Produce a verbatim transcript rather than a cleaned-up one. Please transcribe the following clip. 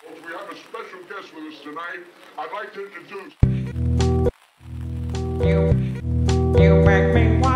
Folks, we have a special guest with us tonight. I'd like to introduce... You, you make me want